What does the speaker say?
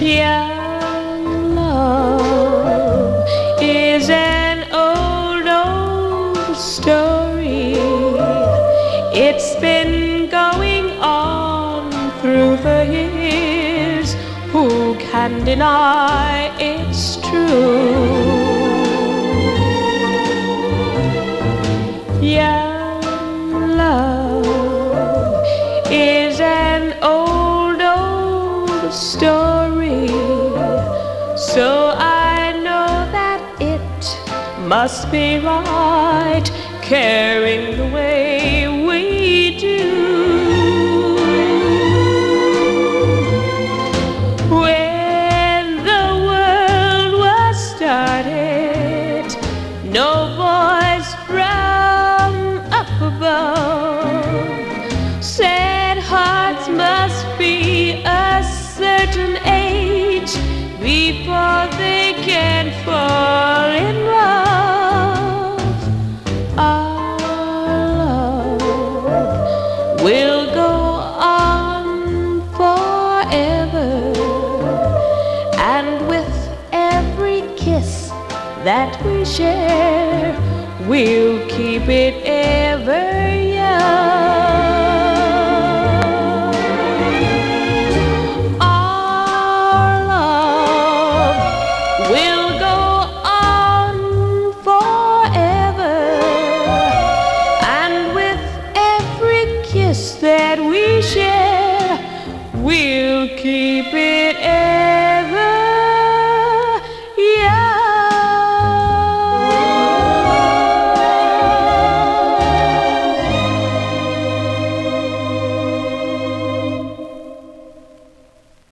Young love is an old story. It's been going on through the years. Who can deny it's true? Young love is an old story. So I know that it must be right, caring the way we do. When the world was started, no voice from up above said hearts must be a certain age before they can fall in love. Our love will go on forever, and with every kiss that we share, we'll keep it ever young. Will go on forever, and with every kiss that we share, we'll keep it